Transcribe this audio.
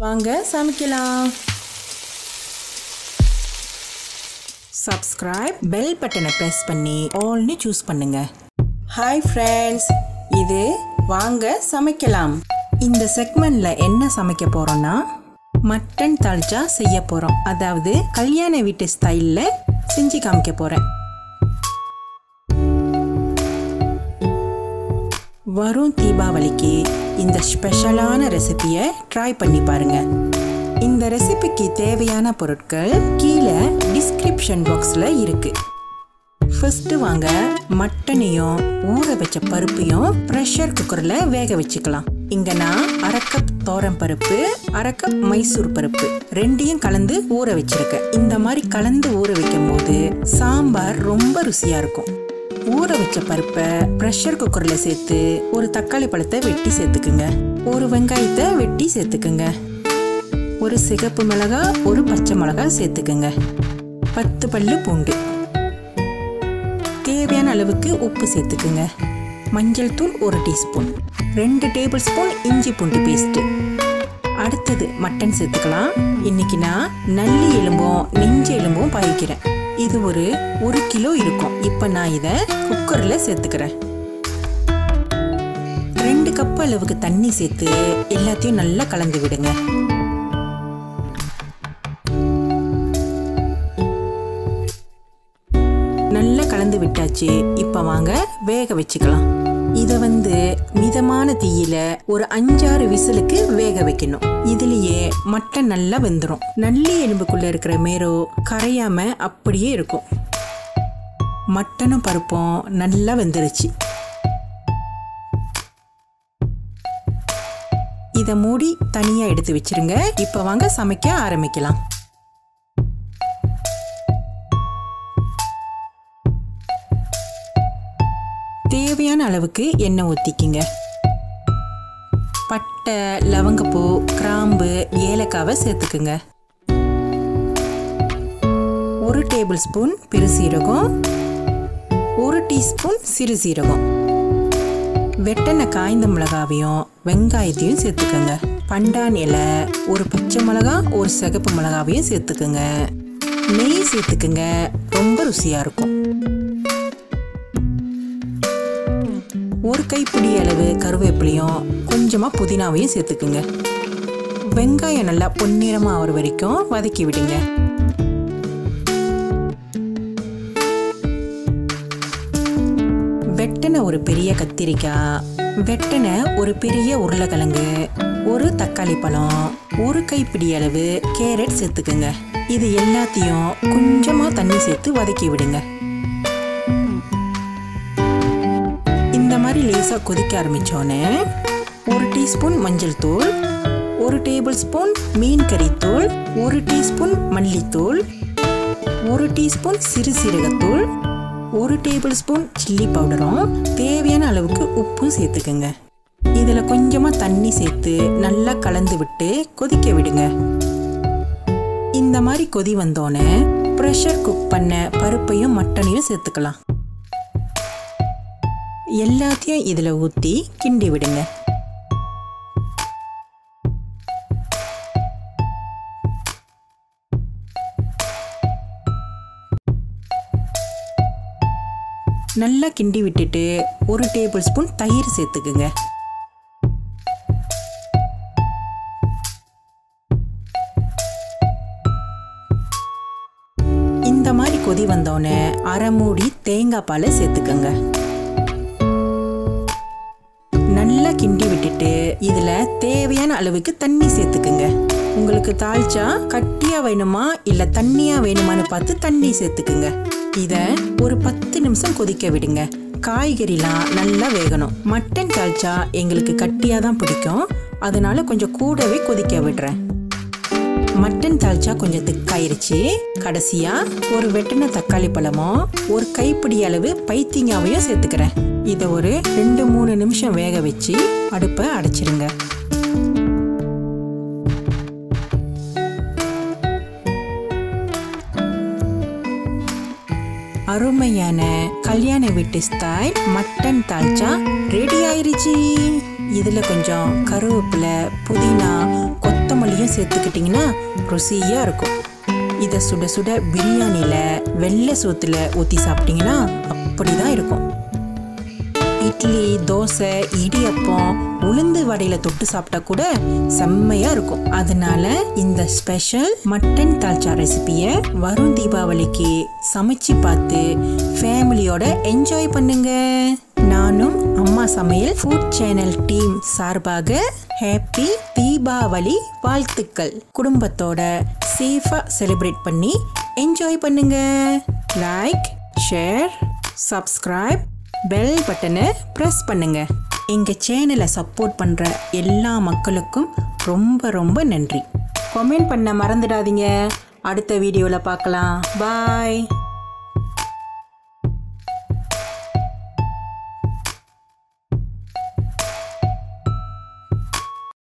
வாங்க சமைக்கலாம். Subscribe bell பட்டனை ப்ரெஸ் பண்ணி ஆல்னு சூஸ் பண்ணுங்க. ஹாய் ஃப்ரெண்ட்ஸ், இது வாங்க சமைக்கலாம். இந்த செக்மெண்ட்ல என்ன சமைக்க போறோம்னா மட்டன் தால்ச்சா செய்ய போறோம். அதாவது கல்யாண வீட்டு ஸ்டைல்ல செஞ்சு காமிக்க போறேன். வரும் தீபாவளிக்கு இந்த ஸ்பெஷலான ரெசிபியை ட்ரை பண்ணி பாருங்க. இந்த ரெசிபிக்கு தேவையான பொருட்கள் கீழே டிஸ்கிரிப்ஷன் பாக்ஸில் இருக்கு. ஃபர்ஸ்ட் வாங்க மட்டனையும் ஊற வச்ச பருப்பையும் ப்ரெஷர் குக்கரில் வேக வச்சுக்கலாம். இங்க நான் 1/2 கப் தோரம் பருப்பு, 1/2 கப் மைசூர் பருப்பு ரெண்டையும் கலந்து ஊற வச்சிருக்கேன். இந்த மாதிரி கலந்து ஊற வைக்கும் போது சாம்பார் ரொம்ப ருசியா இருக்கும். ஊற வச்ச பருப்பை ப்ரெஷர் குக்கர்ல சேர்த்து ஒரு தக்காளி பழத்தை வெட்டி சேர்த்துக்குங்க. ஒரு வெங்காயத்தை வெட்டி சேர்த்துக்குங்க. ஒரு சிகப்பு மிளகாய், ஒரு பச்சை மிளகாய் சேர்த்துக்குங்க. 10 பல்லு பூண்டு. தேவையான அளவுக்கு உப்பு சேர்த்துக்குங்க. மஞ்சள் தூள் 1 டீஸ்பூன். 2 டேபிள் ஸ்பூன் இஞ்சி பூண்டு பேஸ்ட். அடுத்தது மட்டன் சேர்த்துக்கலாம். இன்னைக்கு நான் நல்லி எலும்பும் நெஞ்சு எலும்பும் பாய்க்கிறேன். இது ஒரு 1 கிலோ இருக்கும். இப்ப நான் இதை குக்கர்ல சேர்த்துக்கிறேன். 2 கப் அளவுக்கு தண்ணி சேர்த்து எல்லாத்தையும் நல்லா கலந்து விடுங்க. நல்லா கலந்து விட்டாச்சு. இப்ப வாங்க வேக வச்சுக்கலாம். இத மிதமான தீயில ஒரு 5-6 விசிலுக்கு வேக வைக்கணும். இதுலயே மட்டன் நல்லா வெந்துடும். நல்லி எலும்புக்குள்ள இருக்கிற மேரோ கரையாம அப்படியே இருக்கும். மட்டனும் பருப்பும் நல்லா வெந்துருச்சு. இத மூடி தனியா எடுத்து வச்சிருங்க. இப்ப வாங்க சமைக்க ஆரம்பிக்கலாம். தேவையான அளவுக்கு எண்ணெய் ஊற்றிக்கிங்க. பட்டை, லவங்கப்பூ, கிராம்பு, ஏலக்காவை சேர்த்துக்குங்க. 1 டேபிள் ஸ்பூன் பெருசீரகம், 1 டீஸ்பூன் சிறு சீரகம், வெட்டெண்ண காய்ந்த மிளகாவையும் வெங்காயத்தையும் சேர்த்துக்குங்க. பண்டான் இலை, ஒரு பச்சை மிளகா, ஒரு சிகப்பு மிளகாவையும் சேர்த்துக்குங்க. நெய் சேர்த்துக்குங்க. ரொம்ப ருசியா இருக்கும். 1 கைப்பிடி அளவு கருவேப்பிலையும் கொஞ்சமா புதினாவையும் சேர்த்துக்குங்க. வெங்காயம் நல்லா பொன்னிறமா ஆகிற வரைக்கும் வதக்கி விடுங்க. வெட்டனை ஒரு பெரிய கத்திரிக்காய், வெட்டனை ஒரு பெரிய உருளைக்கிழங்கு, 1 தக்காளி பழம், 1 கைப்பிடி அளவு கேரட் சேர்த்துக்குங்க. இது எல்லாத்தையும் கொஞ்சமா தண்ணி சேர்த்து வதக்கி விடுங்க. இந்த மாதிரி லேசா கொதிக்க ஆரம்பிச்சோன்னே 1 டீஸ்பூன் மஞ்சள் தூள், 1 டேபிள் ஸ்பூன் மீன் கறி தூள், 1 டீஸ்பூன் மல்லித்தூள், 1 டீஸ்பூன் சிறு சீரகத்தூள், 1 டேபிள் ஸ்பூன் சில்லி பவுடரும் தேவையான அளவுக்கு உப்பு சேர்த்துக்குங்க. இதுல கொஞ்சமா தண்ணி சேர்த்து நல்லா கலந்து விட்டு கொதிக்க விடுங்க. இந்த மாதிரி கொதி வந்தோன்னே ப்ரெஷர் குக் பண்ண பருப்பையும் மட்டனையும் சேர்த்துக்கலாம். எல்லாத்தையும் இதுல ஊத்தி கிண்டி விடுங்க. நல்லா கிண்டி விட்டுட்டு 1 டேபிள் ஸ்பூன் தயிர் சேர்த்துக்குங்க. இந்த மாதிரி கொதி வந்தோன்னே 1/2 மூடி தேங்காய் பாலை சேர்த்துக்கங்க. நல்லா கிண்டி விட்டுட்டு இதுல தேவையான அளவுக்கு தண்ணி சேர்த்துக்குங்க. உங்களுக்கு தால்ச்சா கட்டியா வேணுமா இல்ல தண்ணியா வேணுமான்னு பார்த்து தண்ணி சேர்த்துக்குங்க. இத ஒரு 10 நிமிஷம் கொதிக்க விடுங்க. காய்கறிலாம் நல்லா வேகணும். மட்டன் தால்ச்சா எங்களுக்கு கட்டியா தான் பிடிக்கும். அதனால கொஞ்சம் கூடவே கொதிக்க விடுறேன். மட்டன் தால்ச்சா கொஞ்சம் திக்காயிருச்சு. கடைசியா ஒரு வெட்டின தக்காளி பழமும் 1 கைப்பிடி அளவு பைத்தியங்காவையும் சேர்த்துக்கிறேன். இதை ஒரு 2-3 நிமிஷம் வேக வச்சு அடுப்பை அடைச்சிருங்க. அருமையான கல்யாண வீட்டு ஸ்டைல் மட்டன் தால்ச்சா ரெடி ஆயிருச்சு. இதுல கொஞ்சம் கருவேப்பிலை, புதினா, கொத்தமல்லியும் சேர்த்துக்கிட்டிங்கன்னா ருசியாக இருக்கும். இதை சுட சுட பிரியாணியில் வெள்ளை சோத்துல ஊற்றி சாப்பிட்டிங்கன்னா அப்படி தான் இருக்கும். இட்லி, தோசை, இடியப்பம், உளுந்து வடையில் தொட்டு சாப்பிட்டா கூட செம்மையாக இருக்கும். அதனால இந்த ஸ்பெஷல் மட்டன் தால்ச்சா ரெசிபியை வரும் தீபாவளிக்கு சமைச்சு பார்த்து ஃபேமிலியோட என்ஜாய் பண்ணுங்க. நானும் அம்மா சமையல் ஃபுட் சேனல் டீம் சார்பாக ஹாப்பி தீபாவளி வாழ்த்துக்கள். குடும்பத்தோட சேஃபா செலிப்ரேட் பண்ணி என்ஜாய் பண்ணுங்க. லைக், ஷேர், சப்ஸ்கிரைப், பெல் பட்டனை ப்ரெஸ் பண்ணுங்க. எங்கள் சேனலை சப்போர்ட் பண்ணுற எல்லா மக்களுக்கும் ரொம்ப ரொம்ப நன்றி. கமெண்ட் பண்ண மறந்துடாதீங்க. அடுத்த வீடியோவில் பார்க்கலாம். பாய்.